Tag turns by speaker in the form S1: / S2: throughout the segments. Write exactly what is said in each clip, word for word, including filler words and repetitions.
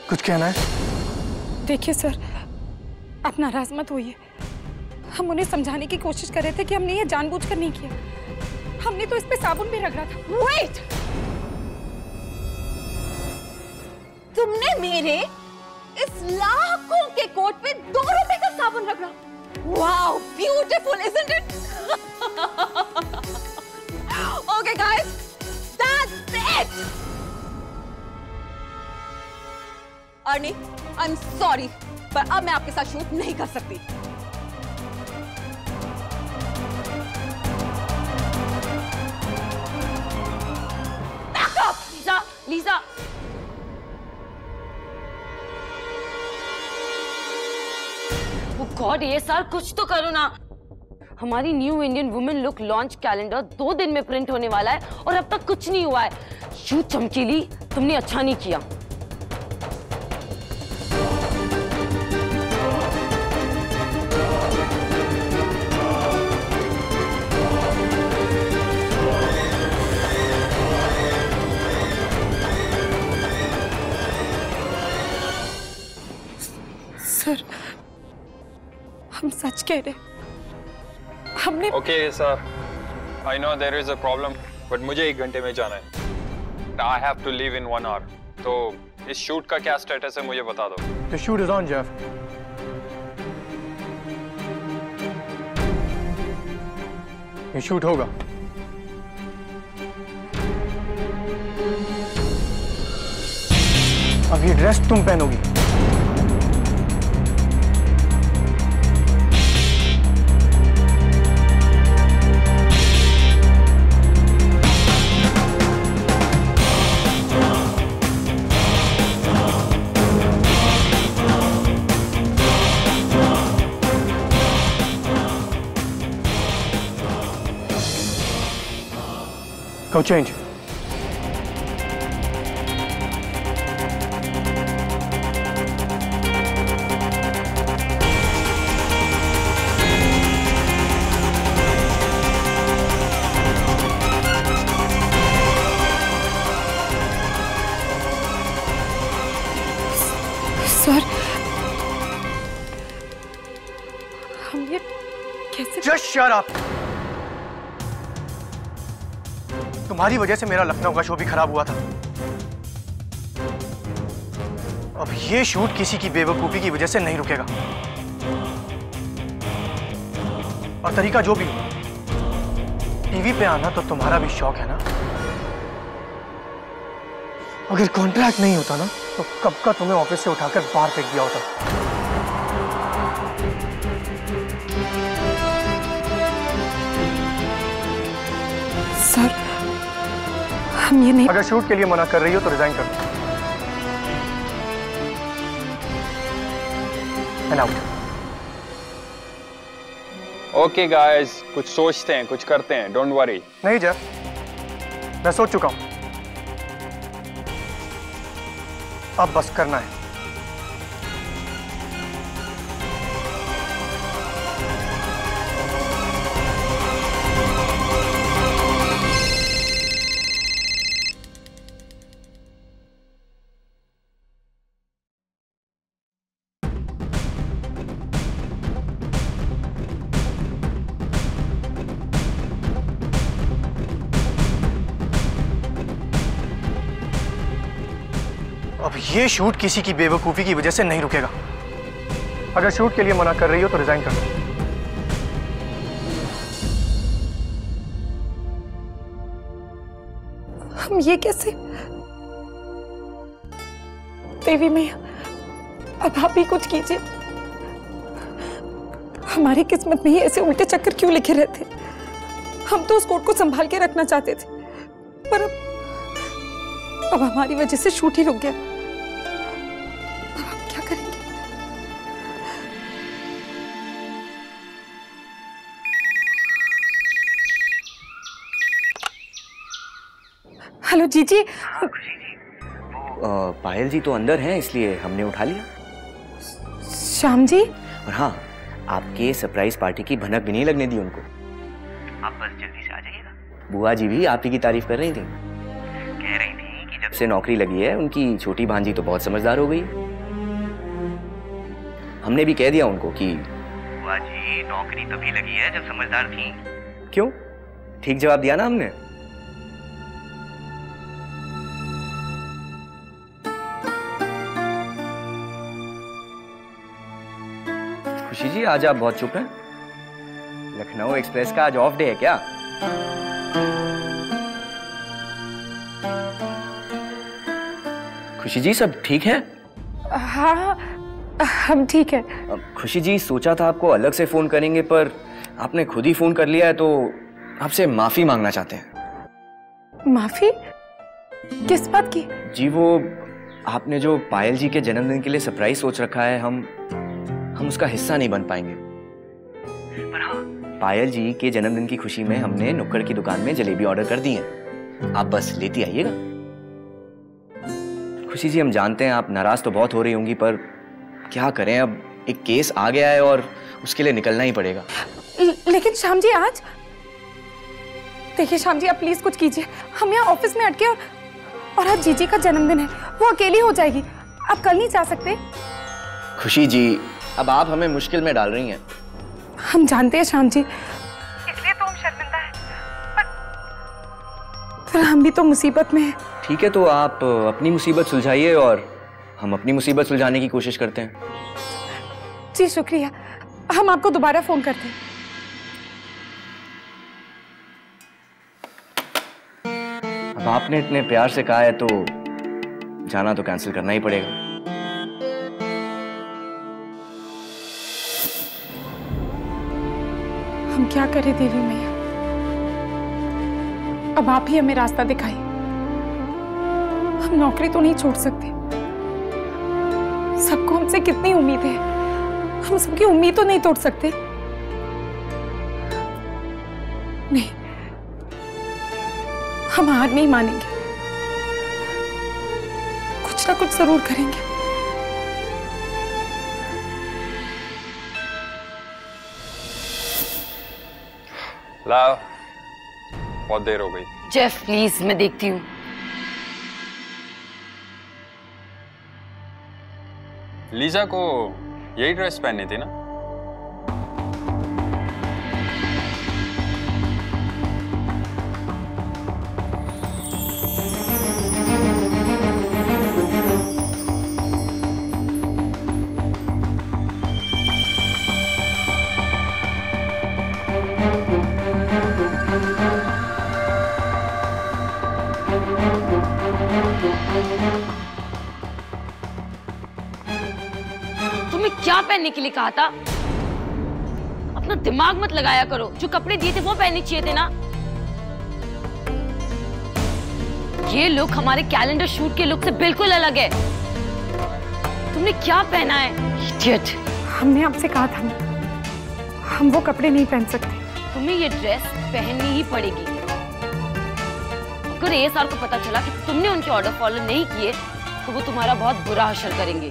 S1: कुछ कहना है?
S2: देखिए सर, आप नाराज मत होइए। हम उन्हें समझाने की कोशिश कर रहे थे कि हमने ये जानबूझकर नहीं किया। हमने तो इस पे साबुन भी रगड़ा था।
S3: वेट! तुमने मेरे इस लाखों के कोट पे दो रुपए का साबुन रगड़ा? Wow, beautiful, isn't it? Okay guys, that's it. अर्नी, I'm sorry, पर अब मैं आपके साथ शूट नहीं कर सकती। Back up, लीजा, लीजा।
S4: गॉड, ये साल कुछ तो करो ना। हमारी new Indian women look launch calendar दो दिन में प्रिंट होने वाला है और अब तक कुछ नहीं हुआ है। यू चमकीली, तुमने अच्छा नहीं किया।
S2: सर, हम सच कह रहे। हमने
S5: okay sir, I know there is a problem, but मुझे एक घंटे में जाना है। I have to leave in one hour. तो इस शूट का क्या स्टेटस है मुझे बता दो।
S1: The shoot is on Jeff. ये शूट होगा। अब ये ड्रेस तुम पहनोगी। Go change.
S2: सर, हम ये कैसे?
S1: Just shut up. तुम्हारी वजह से मेरा लखनऊ का शो भी खराब हुआ था। अब ये शूट किसी की बेवकूफी की वजह से नहीं रुकेगा। और तरीका जो भी हो, टीवी पे आना तो तुम्हारा भी शौक है ना। अगर कॉन्ट्रैक्ट नहीं होता ना तो कब का तुम्हें ऑफिस से उठाकर बाहर फेंक दिया होता।
S2: सर, हम ये नहीं।
S1: अगर शूट के लिए मना कर रही हो तो रिजाइन कर दो। And out.
S5: ओके गाइस, कुछ सोचते हैं, कुछ करते हैं, डोंट वरी।
S1: नहीं जेफ, मैं सोच चुका हूं। अब बस करना है। अब ये शूट किसी की बेवकूफी की वजह से नहीं रुकेगा। अगर शूट के लिए मना कर रही हो तो रिजाइन कर दो।
S2: हम ये कैसे? देवी मैया, अब आप भी कुछ कीजिए। हमारी किस्मत में ही ऐसे उल्टे चक्कर क्यों लिखे रहते? हम तो उस कोट को संभाल के रखना चाहते थे, पर अब अब हमारी वजह से शूट ही रुक गया। अब हम क्या करेंगे? हेलो जीजी।
S6: पायल जी तो अंदर हैं, इसलिए हमने उठा लिया।
S2: श्याम जी?
S6: और हाँ, आपके सरप्राइज पार्टी की भनक भी नहीं लगने दी उनको। आप बस जल्दी से आ जाइएगा। बुआ जी भी आप ही की तारीफ कर रही थी। कह रही थी कि जब से नौकरी लगी है उनकी छोटी भांजी तो बहुत समझदार हो गई। हमने भी कह दिया उनको कि बुआ जी नौकरी तभी लगी है जब समझदार थी। क्यों? ठीक जवाब दिया ना हमने। खुशी जी आज आप बहुत चुप हैं। लखनऊ एक्सप्रेस का आज ऑफ डे है क्या? खुशी जी सब ठीक है?
S2: हाँ हम ठीक है।
S6: खुशी जी सोचा था आपको अलग से फोन करेंगे पर आपने खुद ही फोन कर लिया है तो आपसे माफी मांगना चाहते हैं।
S2: माफी? किस बात की?
S6: जी वो आपने जो पायल जी के जन्मदिन के लिए सरप्राइज सोच रखा है हम हम उसका हिस्सा नहीं बन पाएंगे। पर हाँ पायल जी के जन्मदिन की खुशी में हमने नुक्कड़ की दुकान में जलेबी ऑर्डर कर दी है। आप बस लेती आइएगा। खुशी जी हम जानते हैं आप नाराज तो बहुत हो रही होंगी पर क्या करें अब एक केस आ गया है और उसके लिए निकलना ही पड़ेगा।
S2: ल, लेकिन श्याम जी आज देखिए श्याम जी आप प्लीज कुछ कीजिए। हम यहाँ ऑफिस में अटके और, और आज जीजी का जन्मदिन है, वो अकेली हो जाएगी। आप कल नहीं जा सकते?
S6: खुशी जी अब आप हमें मुश्किल में डाल रही हैं।
S2: हम जानते हैं श्याम जी, इसलिए तो हम शर्मिंदा हैं, पर, पर हम भी तो मुसीबत में हैं।
S6: ठीक है तो आप अपनी मुसीबत सुलझाइए और हम अपनी मुसीबत सुलझाने की कोशिश करते हैं।
S2: जी शुक्रिया, हम आपको दोबारा फोन करते हैं।
S6: अब आपने इतने प्यार से कहा है तो जाना तो कैंसिल करना ही पड़ेगा।
S2: हम क्या करें देवी मैया, अब आप ही हमें रास्ता दिखाइए। हम नौकरी तो नहीं छोड़ सकते, सबको हमसे कितनी उम्मीद है, हम सबकी उम्मीद तो नहीं तोड़ सकते। नहीं, हम हार नहीं मानेंगे, कुछ ना कुछ जरूर करेंगे।
S5: लाओ, बहुत देर हो गई।
S4: जेफ प्लीज मैं देखती हूँ।
S5: लीजा को यही ड्रेस पहननी थी ना?
S4: तुम्हें क्या पहनने के लिए कहा था? अपना दिमाग मत लगाया करो, जो कपड़े दिए थे वो पहनने चाहिए थे ना। ये लुक हमारे कैलेंडर शूट के लुक से बिल्कुल अलग है। तुमने क्या पहना है? इडियट।
S2: हमने आपसे कहा था हम वो कपड़े नहीं पहन सकते।
S4: तुम्हें ये ड्रेस पहननी ही पड़ेगी। अगर एएसआर को पता चला कि तुमने उनके ऑर्डर फॉलो नहीं किए तो वो तुम्हारा बहुत बुरा हश्र करेंगे।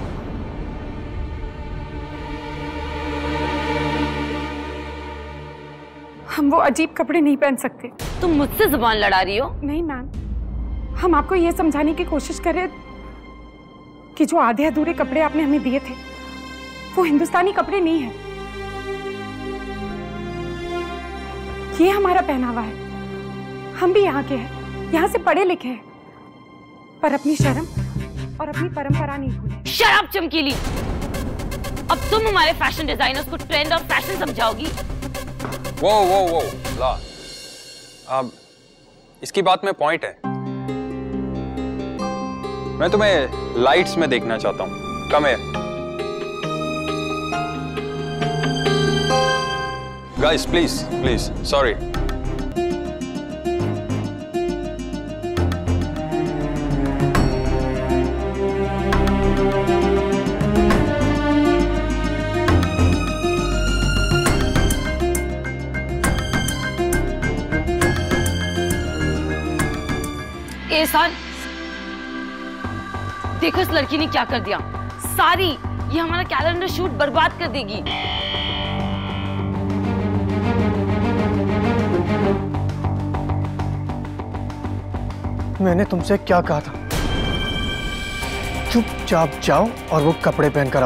S2: हम वो अजीब कपड़े नहीं पहन सकते।
S4: तुम मुझसे जुबान लड़ा रही हो?
S2: नहीं मैम, हम आपको ये समझाने की कोशिश कर रहे कि जो आधे अधूरे कपड़े आपने हमें दिए थे वो हिंदुस्तानी कपड़े नहीं है। ये हमारा पहनावा है, हम भी यहाँ के हैं, यहाँ से पढ़े लिखे हैं, पर अपनी शर्म और अपनी परंपरा नहीं भूले।
S4: शराब चमकीली, अब तुम हमारे फैशन डिजाइनर्स को ट्रेंड और फैशन समझाओगी?
S5: वो वो वो ला, अब इसकी बात में पॉइंट है। मैं तुम्हें लाइट्स में देखना चाहता हूं। कम है गाइस, प्लीज प्लीज, सॉरी।
S4: एहसान, देखो इस लड़की ने क्या कर दिया। सारी ये हमारा कैलेंडर शूट बर्बाद कर देगी।
S1: मैंने तुमसे क्या कहा था? चुपचाप जाओ और वो कपड़े पहन कर आओ।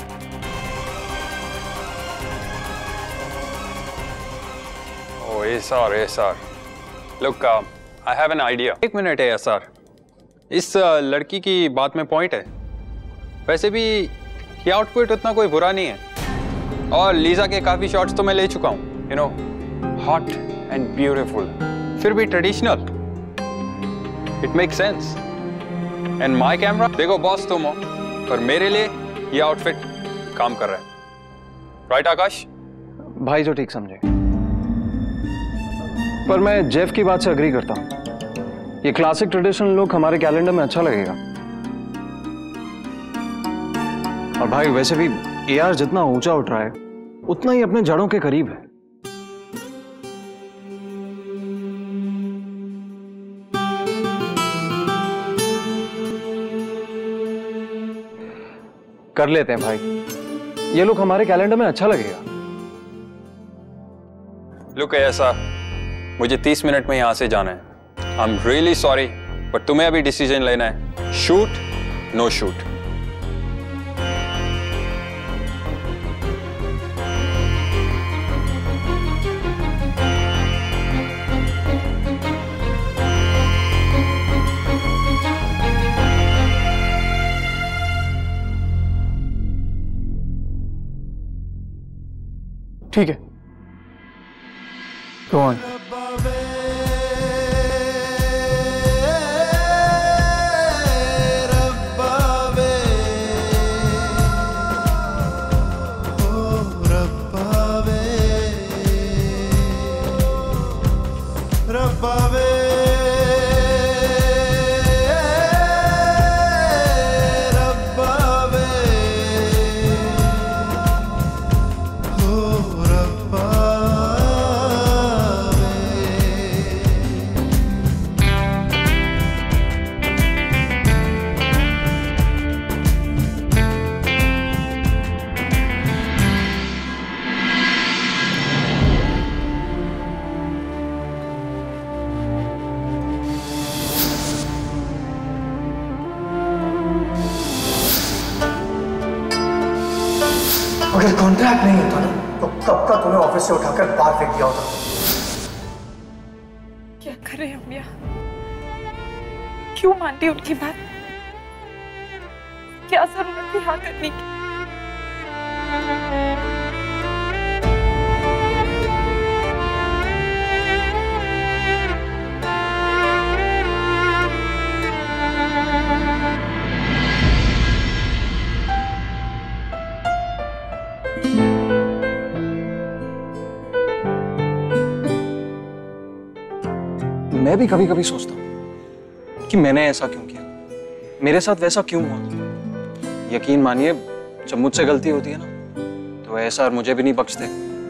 S5: Oh, S R, S R. Look, uh, I have an idea. एक मिनट है S R. इस uh, लड़की की बात में पॉइंट है। वैसे भी ये आउटफिट उतना कोई बुरा नहीं है और लीजा के काफी शॉट्स तो मैं ले चुका हूँ। You know, hot and beautiful, फिर भी traditional. It make sense. And my camera, देखो बॉस तुम हो, पर मेरे लिए ये आउटफिट काम कर रहा है। राइट आकाश?
S7: भाई जो ठीक समझे, पर मैं जेफ की बात से अग्री करता हूं। ये क्लासिक ट्रेडिशनल लुक हमारे कैलेंडर में अच्छा लगेगा। और भाई वैसे भी एआर जितना ऊंचा उठ रहा है उतना ही अपने जड़ों के करीब है। कर लेते हैं भाई, ये लुक हमारे कैलेंडर में अच्छा लगेगा।
S5: लुक ऐसा, मुझे तीस मिनट में यहां से जाना है। I am really sorry, but तुम्हें अभी डिसीजन लेना है, शूट नो शूट।
S1: ठीक है, गो ऑन। अगर कॉन्ट्रैक्ट नहीं होता ना तो कब का तुम्हें ऑफिस से उठाकर बाहर फेंक दिया होता।
S2: क्या कर रहे हम यहाँ? क्यों मानते उनकी बात? क्या जरूरत थी हाँ करने की?
S7: मैं भी कभी कभी सोचता हूं कि मैंने ऐसा क्यों किया, मेरे साथ वैसा क्यों हुआ। यकीन मानिए जब मुझसे गलती होती है ना तो ऐसा और मुझे भी नहीं बख्शते।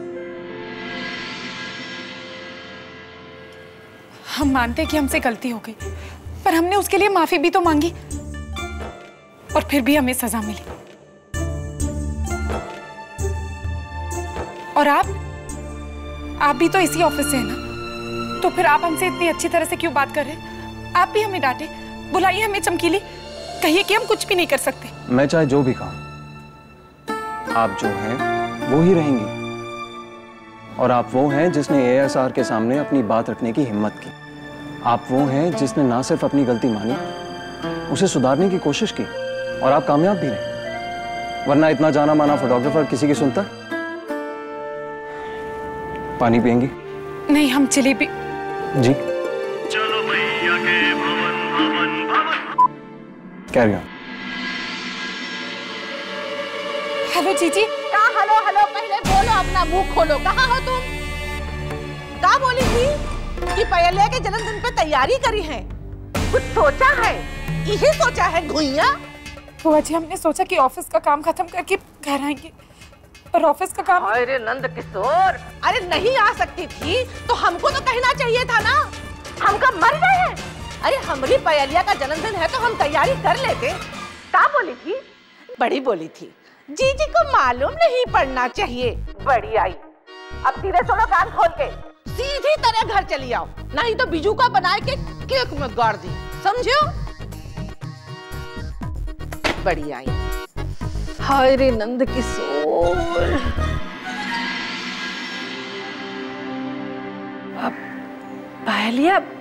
S2: हम मानते कि हमसे गलती हो गई, पर हमने उसके लिए माफी भी तो मांगी और फिर भी हमें सजा मिली। और आप आप भी तो इसी ऑफिस से हैं ना, तो फिर आप हमसे इतनी अच्छी तरह से क्यों बात कर रहे हैं? आप भी हमें डांटे, बुलाइए हमें चमकीली, कहिए कि हम कुछ भी नहीं कर सकते।
S7: मैं चाहे जो भी कहूं, आप जो हैं वो ही रहेंगी। और आप वो हैं जिसने एएसआर के सामने अपनी बात रखने की हिम्मत की। आप वो हैं जिसने ना सिर्फ अपनी गलती मानी, उसे सुधारने की कोशिश की, और आप कामयाब भी रहे। वरना इतना जाना माना फोटोग्राफर किसी की सुनता? पानी पिएंगी?
S2: नहीं, हम जलेबी।
S7: जी चलो भैया के भवन भवन भवन। Carry on.
S2: हेलो जीजी।
S3: कहाँ हेलो हेलो, पहले बोलो, अपना मुंह खोलो। कहाँ हो तुम? क्या बोली थी कि पयलिया के जन्मदिन पे तैयारी करी है? कुछ सोचा है? यही सोचा है घुइया?
S2: बुआ जी, हमने सोचा कि ऑफिस का काम खत्म करके घर आएंगे, पर ऑफिस का काम।
S3: अरे नंद किशोर, अरे नहीं आ सकती थी तो हमको तो कहना चाहिए था ना। हम कब मर गए हैं? अरे हमारी पयलिया का जन्मदिन है तो हम तैयारी कर लेते। क्या बोली थी? बड़ी बोली थी, जीजी को मालूम नहीं पड़ना चाहिए। बड़ी आई, अब सीधे सुनो कान खोल के, सीधी तरह घर चली आओ, नहीं तो बिजू का बना के केक में गाड़ दी, समझो? बढ़िया आई। हाय रे नंद किशोर। अब पहलिया